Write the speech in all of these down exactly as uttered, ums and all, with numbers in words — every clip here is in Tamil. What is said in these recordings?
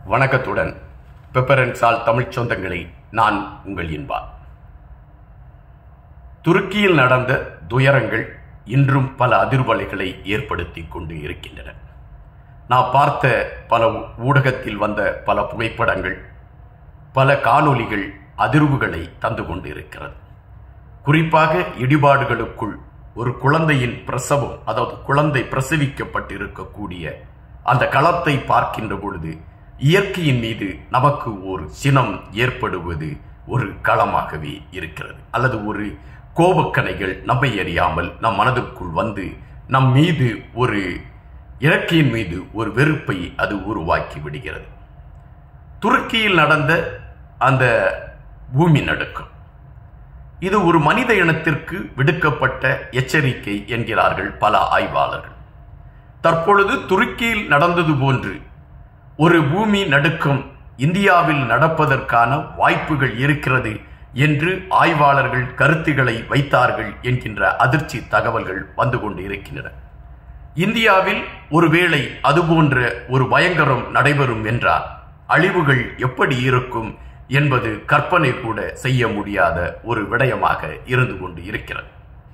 வணக்கத்துடன் பெப்பரன்சால் தமிழ் சொந்தங்களை நான் உங்கள் இன்பா. துருக்கியில் நடந்த துயரங்கள் இன்றும் பல அதிர்வலைகளை ஏற்படுத்தி கொண்டு இருக்கின்றன. நான் பார்த்த பல ஊடகத்தில் வந்த பல புகைப்படங்கள், பல காணொளிகள் அதிர்வுகளை தந்து கொண்டு இருக்கிறது. குறிப்பாக இடிபாடுகளுக்குள் ஒரு குழந்தையின் பிரசவம், அதாவது குழந்தை பிரசவிக்கப்பட்டிருக்கக்கூடிய அந்த களத்தை பார்க்கின்ற பொழுது இயற்கையின் மீது நமக்கு ஒரு சினம் ஏற்படுவது ஒரு களமாகவே இருக்கிறது. அல்லது ஒரு கோபக்கணைகள் நம்மை அறியாமல் நம் மனதுக்குள் வந்து நம் மீது ஒரு இயற்கையின் மீது ஒரு வெறுப்பை அது உருவாக்கி விடுகிறது. துருக்கியில் நடந்த அந்த பூமி நடுக்கம், இது ஒரு மனித இனத்திற்கு விடுக்கப்பட்ட எச்சரிக்கை என்கிறார்கள் பல ஆய்வாளர்கள். தற்பொழுது துருக்கியில் நடந்தது போன்று ஒரு பூமி நடுக்கம் இந்தியாவில் நடப்பதற்கான வாய்ப்புகள் இருக்கிறது என்று ஆய்வாளர்கள் கருத்துக்களை வைத்தார்கள் என்கின்ற அதிர்ச்சி தகவல்கள் வந்து கொண்டு இருக்கின்றன. இந்தியாவில் ஒருவேளை அதுபோன்ற ஒரு பயங்கரம் நடைபெறும் என்றால் அழிவுகள் எப்படி இருக்கும் என்பது கற்பனை கூட செய்ய முடியாத ஒரு விடயமாக இருந்து கொண்டு இருக்கிறது.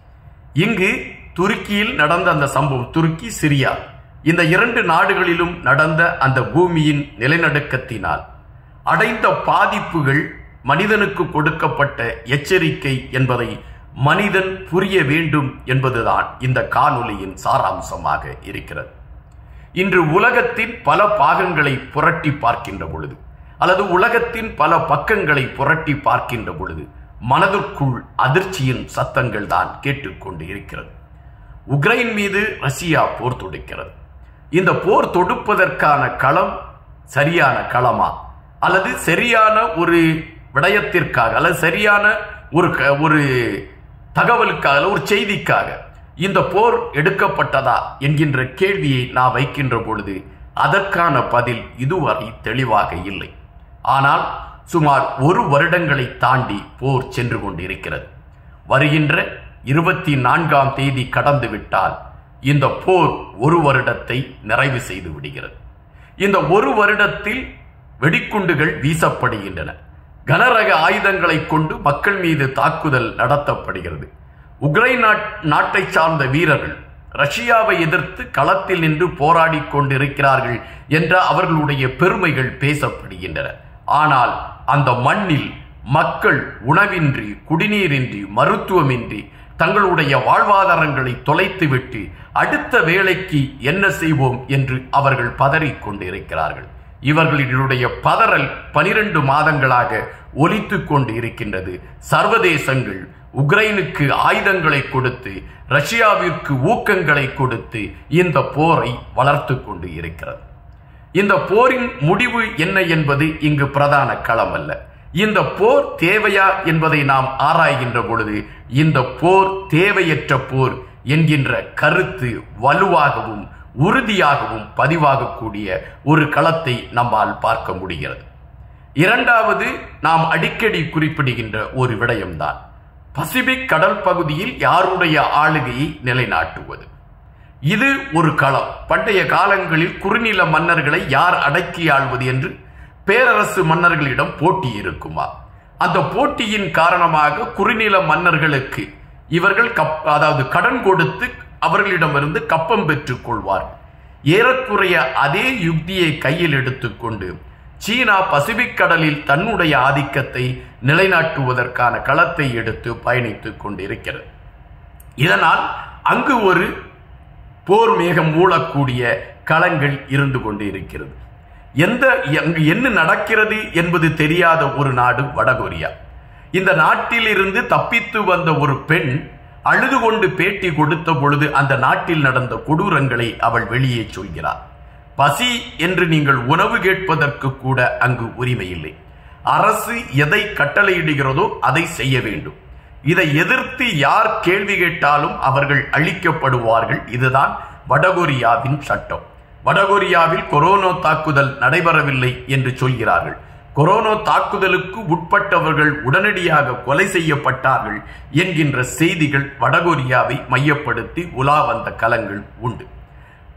இங்கு துருக்கியில் நடந்த அந்த சம்பவம், துருக்கி சிரியா இந்த இரண்டு நாடுகளிலும் நடந்த அந்த பூமியின் நிலநடுக்கத்தினால் அடைந்த பாதிப்புகள் மனிதனுக்கு கொடுக்கப்பட்ட எச்சரிக்கை என்பதை மனிதன் புரிய வேண்டும் என்பதுதான் இந்த காணொளியின் சாராம்சமாக இருக்கிறது. இன்று உலகத்தின் பல பாகங்களை புரட்டி பார்க்கின்ற பொழுது, அல்லது உலகத்தின் பல பக்கங்களை புரட்டி பார்க்கின்ற பொழுது மனதிற்குள் அதிர்ச்சியின் சத்தங்கள் தான் கேட்டுக்கொண்டு இருக்கிறது. உக்ரைன் மீது ரஷ்யா போர் தொடுக்கிறது. இந்த போர் தொடுப்பதற்கான களம் சரியான களமா, அல்லது சரியான ஒரு விடயத்திற்காக, அல்லது சரியான ஒரு ஒரு தகவலுக்காக, ஒரு செய்திக்காக இந்த போர் எடுக்கப்பட்டதா என்கின்ற கேள்வியை நான் வைக்கின்ற பொழுது அதற்கான பதில் இதுவரை தெளிவாக இல்லை. ஆனால் சுமார் ஒரு வருடங்களை தாண்டி போர் சென்று கொண்டிருக்கிறது. வருகின்ற இருபத்தி நான்காம் தேதி கடந்து விட்டால் இந்த போர் ஒரு வருடத்தை நிறைவு செய்து விடுகிறது. இந்த ஒரு வருடத்தில் வெடிக்குண்டுகள் வீசப்படுகின்றன. கனரக ஆயுதங்களை கொண்டு மக்கள் மீது தாக்குதல் நடத்தப்படுகிறது. உக்ரைன் நாட்டை சார்ந்த வீரர்கள் ரஷ்யாவை எதிர்த்து களத்தில் நின்று போராடி கொண்டிருக்கிறார்கள் என்ற அவர்களுடைய பெருமைகள் பேசப்படுகின்றன. ஆனால் அந்த மண்ணில் மக்கள் உணவின்றி, குடிநீரின்றி, மருத்துவமின்றி தங்களுடைய வாழ்வாதாரங்களை தொலைத்துவிட்டு அடுத்த வேலைக்கு என்ன செய்வோம் என்று அவர்கள் பதறிக் கொண்டிருக்கிறார்கள். இவர்களுடைய பதறல் பனிரெண்டு மாதங்களாக ஒலித்து கொண்டு இருக்கின்றது. சர்வதேசங்கள் உக்ரைனுக்கு ஆயுதங்களை கொடுத்து, ரஷ்யாவிற்கு ஊக்கங்களை கொடுத்து இந்த போரை வளர்த்து கொண்டு இருக்கிறது. இந்த போரின் முடிவு என்ன என்பது இங்கு பிரதான களம் அல்ல. இந்த போர் தேவையா என்பதை நாம் ஆராய்கின்ற பொழுது இந்த போர் தேவையற்ற போர் என்கின்ற கருத்து வலுவாகவும் உறுதியாகவும் பதிவாகக்கூடிய ஒரு களத்தை நம்மால் பார்க்க முடிகிறது. இரண்டாவது, நாம் அடிக்கடி குறிப்பிடுகின்ற ஒரு விடயம்தான் பசிபிக் கடல் பகுதியில் யாருடைய ஆளுகையை நிலைநாட்டுவது. இது ஒரு களம். பண்டைய காலங்களில் குறுநில மன்னர்களை யார் அடக்கி ஆள்வது என்று பேரரசு மன்னர்களிடம் போட்டி இருக்குமா? அந்த போட்டியின் காரணமாக குறுநில மன்னர்களுக்கு இவர்கள் கப் அதாவது கடன் கொடுத்து அவர்களிடமிருந்து கப்பம் பெற்றுக் கொள்வார்கள். ஏறக்குறைய அதே யுக்தியை கையில் எடுத்துக்கொண்டு சீனா பசிபிக் கடலில் தன்னுடைய ஆதிக்கத்தை நிலைநாட்டுவதற்கான களத்தை எடுத்து பயணித்துக் கொண்டிருக்கிறது. இதனால் அங்கு ஒரு போர் மேகம் மூழக்கூடிய களங்கள் இருந்து கொண்டு இருக்கிறது. எந்த அங்கு என்ன நடக்கிறது என்பது தெரியாத ஒரு நாடு வடகொரியா. இந்த நாட்டில் இருந்து தப்பித்து வந்த ஒரு பெண் அழுது கொண்டு பேட்டி கொடுத்த பொழுது அந்த நாட்டில் நடந்த கொடூரங்களை அவள் வெளியே சொல்கிறார். பசி என்று நீங்கள் உணவு கேட்பதற்கு கூட அங்கு உரிமை இல்லை. அரசு எதை கட்டளையிடுகிறதோ அதை செய்ய வேண்டும். இதை எதிர்த்து யார் கேள்வி கேட்டாலும் அவர்கள் அழிக்கப்படுவார்கள். இதுதான் வடகொரியாவின் சட்டம். வடகொரியாவில் கொரோனா தாக்குதல் நடைபெறவில்லை என்று சொல்கிறார்கள். கொரோனா தாக்குதலுக்கு உட்பட்டவர்கள் உடனடியாக கொலை செய்யப்பட்டார்கள் என்கின்ற செய்திகள் வடகொரியாவை மையப்படுத்தி உலா வந்த களங்கள் உண்டு.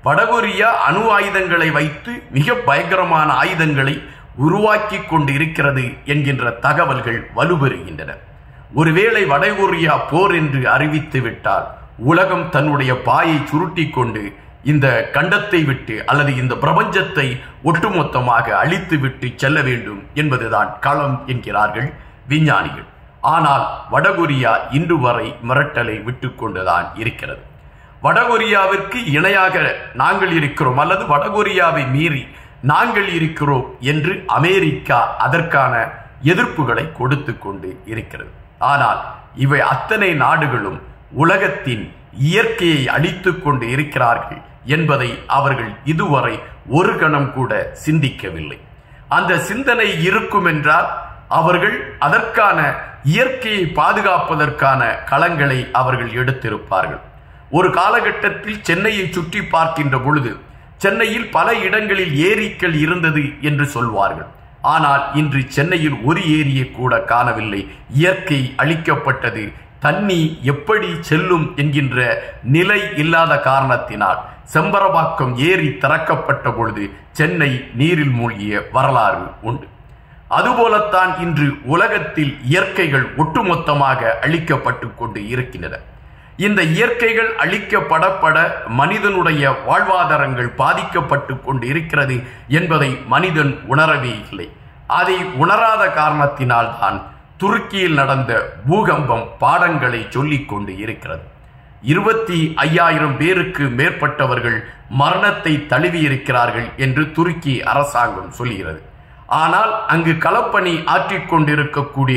வடகொரியா அணு ஆயுதங்களை வைத்து மிக பயங்கரமான ஆயுதங்களை உருவாக்கி கொண்டு இருக்கிறது என்கின்ற தகவல்கள் வலுப்பெறுகின்றன. ஒருவேளை வடகொரியா போர் என்று அறிவித்து விட்டால் உலகம் தன்னுடைய பாயை சுருட்டி கொண்டு இந்த கண்டத்தை விட்டு அல்லது இந்த பிரபஞ்சத்தை ஒட்டுமொத்தமாக அழித்து விட்டு செல்ல வேண்டும் என்பதுதான் களம் என்கிறார்கள் விஞ்ஞானிகள். ஆனால் வடகொரியா இன்று வரை மிரட்டலை விட்டு கொண்டுதான் இருக்கிறது. வடகொரியாவிற்கு இணையாக நாங்கள் இருக்கிறோம் அல்லது வடகொரியாவை மீறி நாங்கள் இருக்கிறோம் என்று அமெரிக்கா அதற்கான எதிர்ப்புகளை கொடுத்து கொண்டு இருக்கிறது. ஆனால் இவை அத்தனை நாடுகளும் உலகத்தின் இயற்கையை அழித்து கொண்டு இருக்கிறார்கள் என்பதை அவர்கள் இதுவரை ஒரு கணம் கூட சிந்திக்கவில்லை. அந்த சிந்தனை இருக்கும் என்றால் அவர்கள் அதற்கான இயற்கையை பாதுகாப்பதற்கான களங்களை அவர்கள் எடுத்திருப்பார்கள். ஒரு காலகட்டத்தில் சென்னையை சுற்றி பார்க்கின்ற பொழுது சென்னையில் பல இடங்களில் ஏரிகள் இருந்தது என்று சொல்வார்கள். ஆனால் இன்று சென்னையில் ஒரு ஏரியை கூட காணவில்லை. இயற்கை அழிக்கப்பட்டது. தண்ணி எப்படி செல்லும் என்கின்ற நிலை இல்லாத காரணத்தினால் செம்பரபாக்கம் ஏரி திறக்கப்பட்ட பொழுது சென்னை நீரில் மூழ்கிய வரலாறு உண்டு. அதுபோலத்தான் இன்று உலகத்தில் இயற்கைகள் ஒட்டுமொத்தமாக அழிக்கப்பட்டு கொண்டு இருக்கின்றன. இந்த இயற்கைகள் அழிக்கப்படப்பட மனிதனுடைய வாழ்வாதாரங்கள் பாதிக்கப்பட்டு கொண்டு இருக்கிறது என்பதை மனிதன் உணரவே இல்லை. அதை உணராத காரணத்தினால் தான் துருக்கியில் நடந்த பூகம்பம் பாடங்களை சொல்லிக் கொண்டு இருக்கிறது. இருபத்தி ஐயாயிரம் பேருக்கு மேற்பட்டவர்கள் மரணத்தை தழுவியிருக்கிறார்கள் என்று துருக்கி அரசாங்கம் சொல்கிறது. ஆனால் அங்கு களப்பணி ஆற்றிக் கொண்டிருக்கக்கூடிய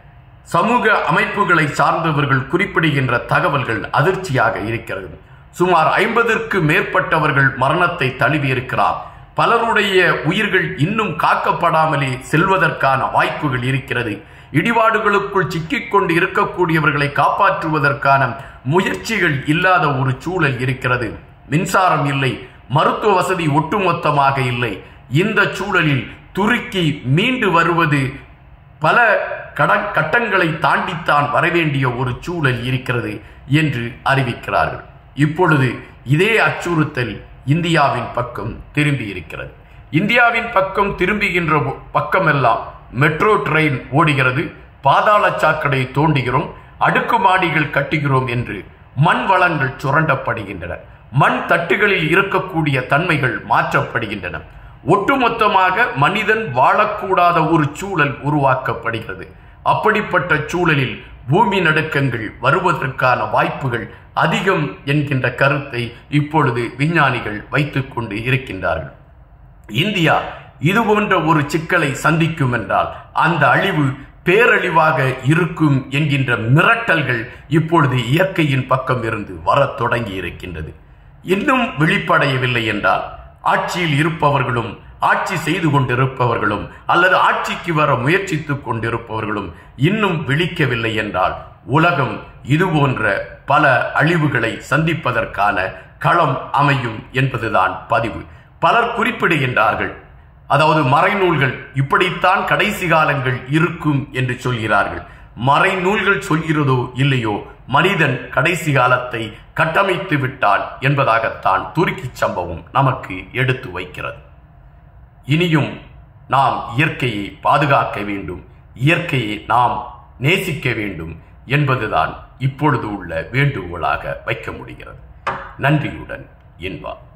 சமூக அமைப்புகளை சார்ந்தவர்கள் குறிப்பிடுகின்ற தகவல்கள் அதிர்ச்சியாக இருக்கிறது. சுமார் ஐம்பதற்கு மேற்பட்டவர்கள் மரணத்தை தழுவியிருக்கிறார். பலருடைய உயிர்கள் இன்னும் காக்கப்படாமலே செல்வதற்கான வாய்ப்புகள் இருக்கிறது. இடிபாடுகளுக்குள் சிக்கிக் கொண்டு இருக்கக்கூடியவர்களை காப்பாற்றுவதற்கான முயற்சிகள் இல்லாத ஒரு சூழல் இருக்கிறது. மின்சாரம் இல்லை, மருத்துவ வசதி ஒட்டுமொத்தமாக இல்லை. இந்த சூழலில் துருக்கி மீண்டு வருவது பல கட்டங்களை தாண்டித்தான் வரவேண்டிய ஒரு சூழல் இருக்கிறது என்று அறிவிக்கிறார்கள். இப்பொழுது இதே அச்சுறுத்தல் இந்தியாவின் பக்கம் திரும்பி இருக்கிறது. இந்தியாவின் பக்கம் திரும்புகின்ற பக்கமெல்லாம் மெட்ரோ ட்ரெயின் ஓடுகிறது, பாதாள சாக்கடை தோண்டுகிறோம், அடுக்குமாடிகள் கட்டுகிறோம் என்று மண் வளங்கள் சுரண்டப்படுகின்றன. மண் தட்டுகளில் இருக்கக்கூடிய தன்மைகள் மாற்றப்படுகின்றன. ஒட்டுமொத்தமாக மனிதன் வாழக்கூடாத ஒரு சூழல் உருவாக்கப்படுகிறது. அப்படிப்பட்ட சூழலில் பூமி நடுக்கங்கள் வருவதற்கான வாய்ப்புகள் அதிகம் என்கின்ற கருத்தை இப்பொழுது விஞ்ஞானிகள் வைத்துக் கொண்டு இருக்கின்றார்கள். இந்தியா இது போன்ற ஒரு சிக்கலை சந்திக்கும் என்றால் அந்த அழிவு பேரழிவாக இருக்கும் என்கின்ற மிரட்டல்கள் இப்பொழுது இயற்கையின் பக்கம் இருந்து வர தொடங்கி இருக்கின்றது. இன்னும் வெளிப்படையவில்லை என்றால் ஆட்சியில் இருப்பவர்களும் ஆட்சி செய்து கொண்டிருப்பவர்களும் அல்லது ஆட்சிக்கு வர முயற்சித்துக் கொண்டிருப்பவர்களும் இன்னும் விழிக்கவில்லை என்றால் உலகம் இதுபோன்ற பல அழிவுகளை சந்திப்பதற்கான களம் அமையும் என்பதுதான் பதிவு. பலர் குறிப்பிடுகின்றார்கள், அதாவது மறைநூல்கள் இப்படித்தான் கடைசி காலங்கள் இருக்கும் என்று சொல்கிறார்கள். மறைநூல்கள் சொல்கிறதோ இல்லையோ மனிதன் கடைசி காலத்தை கட்டமைத்து விட்டான் என்பதாகத்தான் துருக்கி சம்பவம் நமக்கு எடுத்து வைக்கிறது. இனியும் நாம் இயற்கையை பாதுகாக்க வேண்டும், இயற்கையை நாம் நேசிக்க வேண்டும் என்பதுதான் இப்பொழுது உள்ள வேண்டுகோளாக வைக்க முடிகிறது. நன்றியுடன் இன்பா.